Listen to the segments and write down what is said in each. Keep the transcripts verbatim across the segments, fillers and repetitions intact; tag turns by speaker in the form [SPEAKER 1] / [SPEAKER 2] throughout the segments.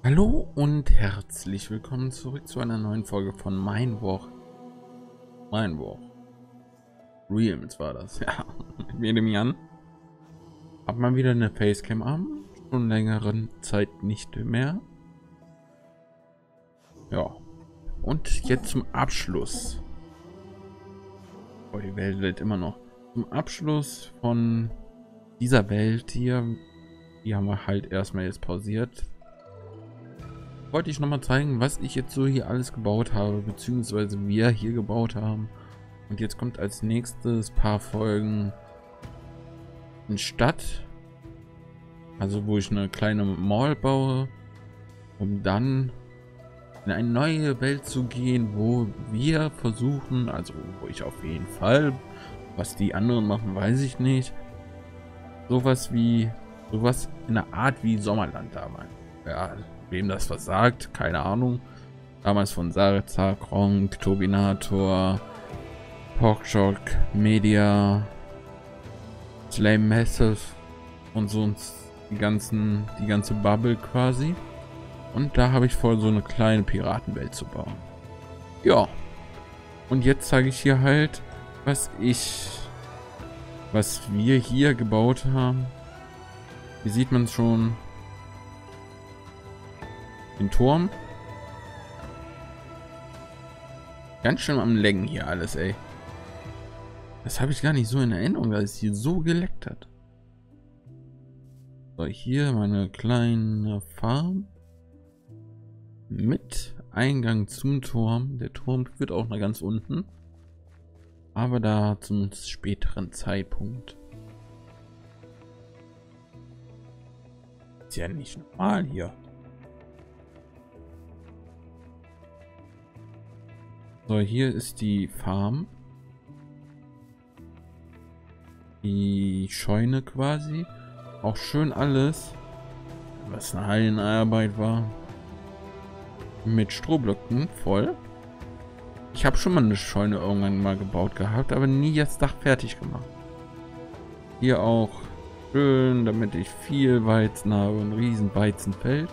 [SPEAKER 1] Hallo und herzlich willkommen zurück zu einer neuen Folge von Minewalk. Minewalk. Realms war das, ja. Mit mir, dem Jan. Hab mal wieder eine Facecam an. Schon längeren Zeit nicht mehr. Ja. Und jetzt zum Abschluss. Oh, die Welt lädt immer noch. Zum Abschluss von dieser Welt hier. Die haben wir halt erstmal jetzt pausiert. Wollte ich noch mal zeigen, was ich jetzt so hier alles gebaut habe, beziehungsweise wir hier gebaut haben. Und jetzt kommt als nächstes paar Folgen in Stadt, also wo ich eine kleine Mall baue, um dann in eine neue Welt zu gehen, wo wir versuchen, also wo ich auf jeden Fall, was die anderen machen, weiß ich nicht, sowas wie, sowas in der Art wie Sommerland damals. Ja, wem das was sagt, keine Ahnung. Damals von Sareza, Kronk, Turbinator, Porkchok, Media, Slay Massive und so die ganzen, die ganze Bubble quasi. Und da habe ich vor, so eine kleine Piratenwelt zu bauen. Ja. Und jetzt zeige ich hier halt, was ich, was wir hier gebaut haben. Hier sieht man schon. Den Turm. Ganz schön am Längen hier alles, ey. Das habe ich gar nicht so in Erinnerung, dass es hier so geleckt hat. So, hier meine kleine Farm. Mit Eingang zum Turm. Der Turm führt auch nach ganz unten. Aber da zum späteren Zeitpunkt. Ist ja nicht normal hier. So, hier ist die Farm. Die Scheune quasi. Auch schön alles, was eine Hallenarbeit war. Mit Strohblöcken voll. Ich habe schon mal eine Scheune irgendwann mal gebaut gehabt, aber nie das Dach fertig gemacht. Hier auch schön, damit ich viel Weizen habe. Ein riesen Weizenfeld.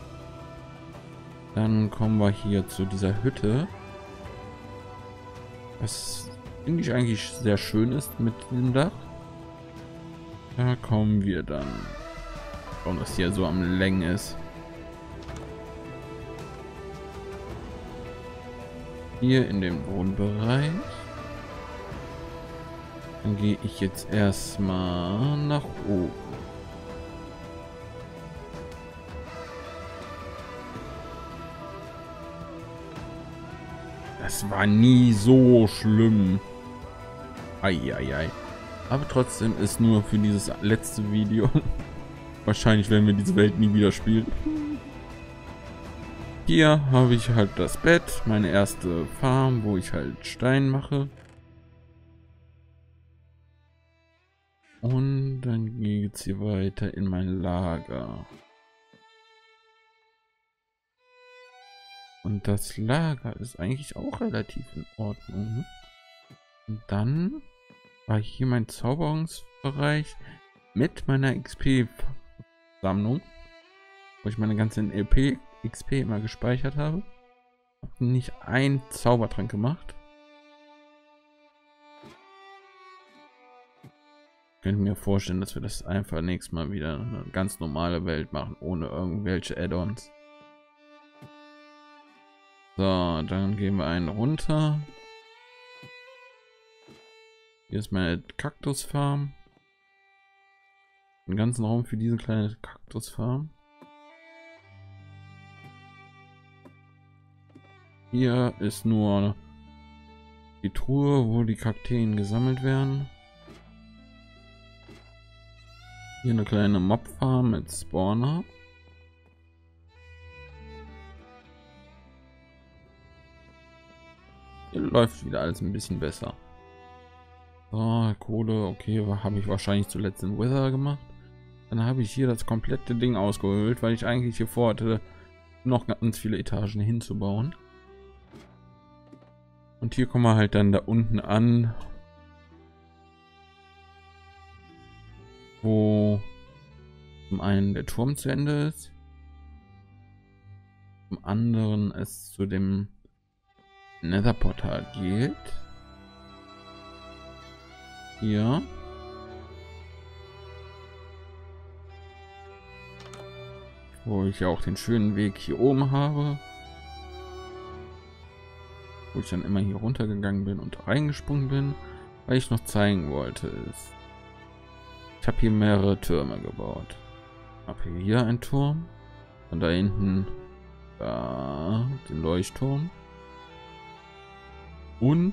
[SPEAKER 1] Dann kommen wir hier zu dieser Hütte. Was finde ich eigentlich sehr schön ist mit diesem Dach. Da kommen wir dann. Warum das hier so am Längen ist. Hier in dem Wohnbereich. Dann gehe ich jetzt erstmal nach oben. Das war nie so schlimm. Eieiei. Aber trotzdem ist nur für dieses letzte Video. Wahrscheinlich werden wir diese Welt nie wieder spielen. Hier habe ich halt das Bett, meine erste Farm, wo ich halt Stein mache. Und dann geht es hier weiter in mein Lager. Und das Lager ist eigentlich auch relativ in Ordnung. Und dann war hier mein Zauberungsbereich mit meiner X P-Sammlung, wo ich meine ganzen L P X P immer gespeichert habe. Hab nicht einen Zaubertrank gemacht. Ich könnte mir vorstellen, dass wir das einfach nächstes Mal wieder eine ganz normale Welt machen, ohne irgendwelche Add-ons. So, dann gehen wir einen runter. Hier ist meine Kaktusfarm. Einen ganzen Raum für diese kleine Kaktusfarm. Hier ist nur die Truhe, wo die Kakteen gesammelt werden. Hier eine kleine Mobfarm mit Spawner. Hier läuft wieder alles ein bisschen besser. So, Kohle, okay, habe ich wahrscheinlich zuletzt in Wither gemacht. Dann habe ich hier das komplette Ding ausgehöhlt, weil ich eigentlich hier vorhatte, noch ganz viele Etagen hinzubauen. Und hier kommen wir halt dann da unten an, wo zum einen der Turm zu Ende ist. Zum anderen es zu dem Nether-Portal geht. Hier. Wo ich ja auch den schönen Weg hier oben habe. Wo ich dann immer hier runtergegangen bin und reingesprungen bin. Weil ich noch zeigen wollte ist, ich habe hier mehrere Türme gebaut. Ich habe hier einen Turm. Und da hinten da den Leuchtturm. Und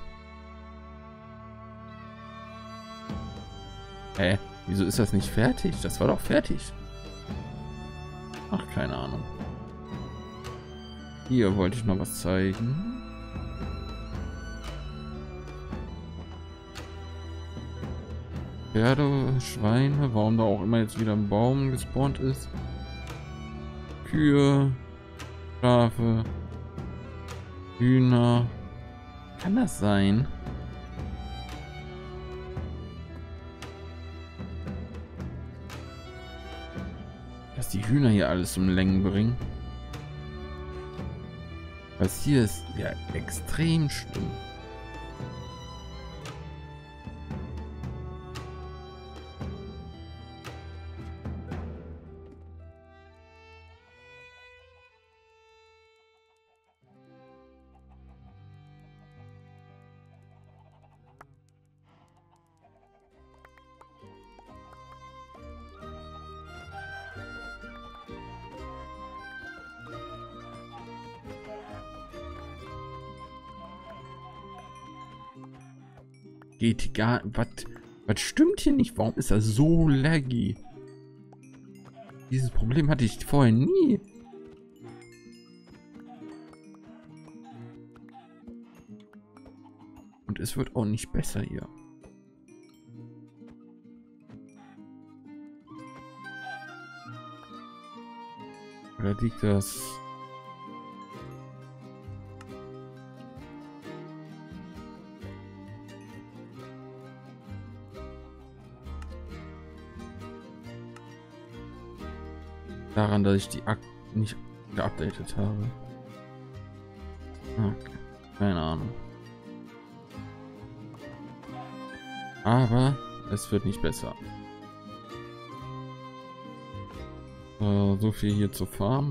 [SPEAKER 1] Hä? Wieso ist das nicht fertig? Das war doch fertig. Ach, keine Ahnung. Hier wollte ich noch was zeigen. Pferde, Schweine, warum da auch immer jetzt wieder ein Baum gespawnt ist. Kühe, Schafe, Hühner. Kann das sein? Dass die Hühner hier alles zum Längen bringen. Was hier ist ja extrem schlimm. Geht gar... Was was stimmt hier nicht? Warum ist das so laggy? Dieses Problem hatte ich vorher nie. Und es wird auch nicht besser hier. Oder liegt das... daran, dass ich die Ak nicht geupdatet habe. Okay. Keine Ahnung. Aber es wird nicht besser. Äh, so viel hier zur Farm.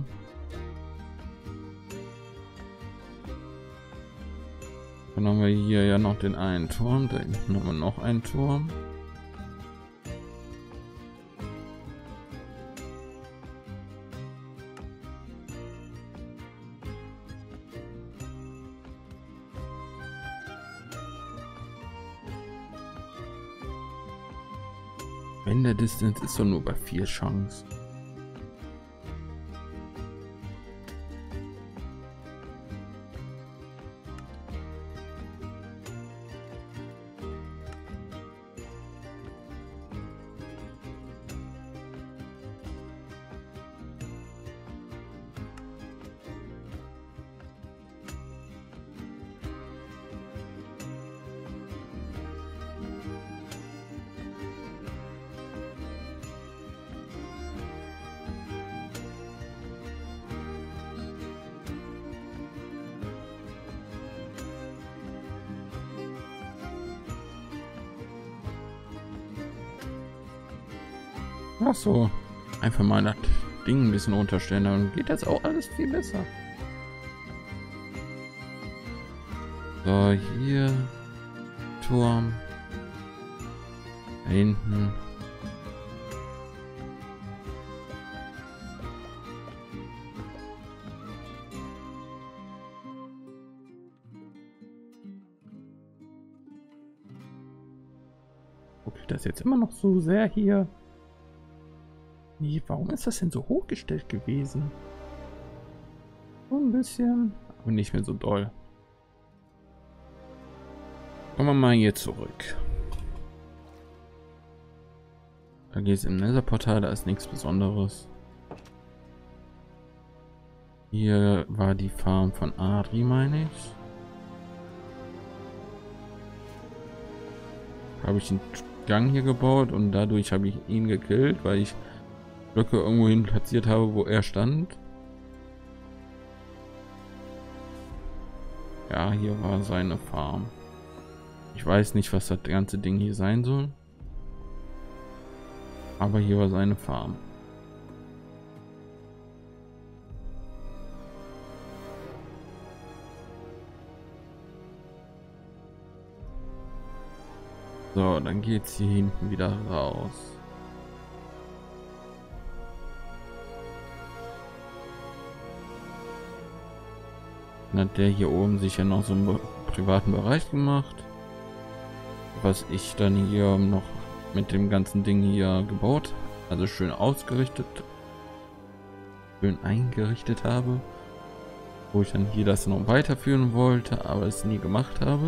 [SPEAKER 1] Dann haben wir hier ja noch den einen Turm. Da hinten haben wir noch einen Turm. Wenn der Distance ist doch nur bei vier Chance. Ach so, einfach mal das Ding ein bisschen runterstellen, dann geht das auch alles viel besser. So, hier Turm, da hinten. Okay, das jetzt immer noch so sehr hier. Nee, warum ist das denn so hochgestellt gewesen? So ein bisschen, aber nicht mehr so doll. Kommen wir mal hier zurück. Da geht es im Nether-Portal, da ist nichts Besonderes. Hier war die Farm von Adri, meine ich. Habe ich einen Gang hier gebaut und dadurch habe ich ihn gekillt, weil ich Blöcke irgendwo hin platziert habe, wo er stand. Ja, hier war seine Farm. Ich weiß nicht, was das ganze Ding hier sein soll. Aber hier war seine Farm. So, dann geht's hier hinten wieder raus. Dann hat der hier oben sich ja noch so einen privaten Bereich gemacht. Was ich dann hier noch mit dem ganzen Ding hier gebaut, also schön ausgerichtet, schön eingerichtet habe. Wo ich dann hier das noch weiterführen wollte, aber es nie gemacht habe.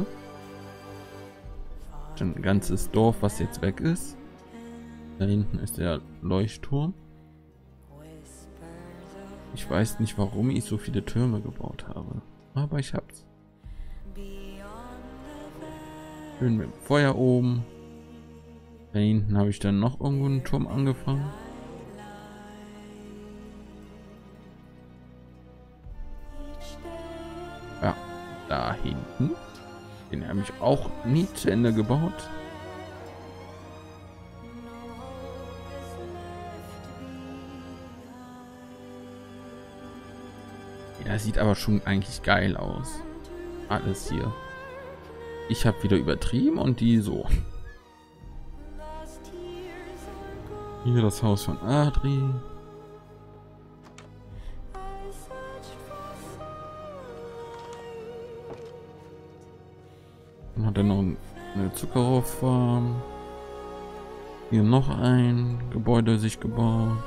[SPEAKER 1] Ein ganzes Dorf, was jetzt weg ist. Da hinten ist der Leuchtturm. Ich weiß nicht, warum ich so viele Türme gebaut habe, aber ich hab's. Schön mit dem Feuer oben. Da hinten habe ich dann noch irgendwo einen Turm angefangen. Ja, da hinten. Den habe ich auch nie zu Ende gebaut. Ja, sieht aber schon eigentlich geil aus. Alles hier. Ich habe wieder übertrieben und die so. Hier das Haus von Adri. Dann hat er noch eine Zuckerrohrfarm. Hier noch ein Gebäude sich gebaut.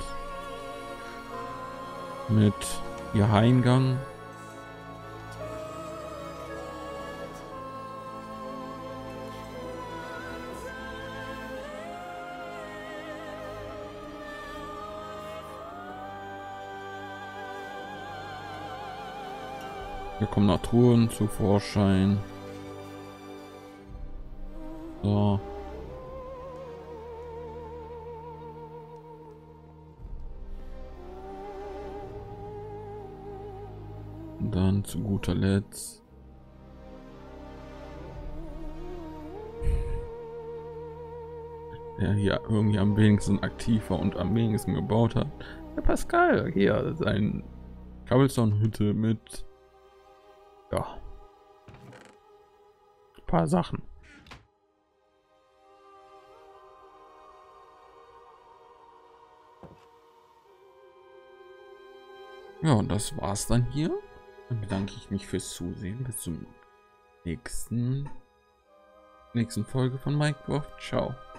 [SPEAKER 1] Mit ihr Eingang. Hier kommen noch Truhen zu Vorschein. So. Und dann zu guter Letzt. Der hier irgendwie am wenigsten aktiver und am wenigsten gebaut hat. Der Pascal, hier, sein Cobblestone-Hütte mit, ja, ein paar Sachen. Ja, und das war's dann hier. Dann bedanke ich mich fürs Zusehen. Bis zum nächsten nächsten Folge von Minecraft. Ciao.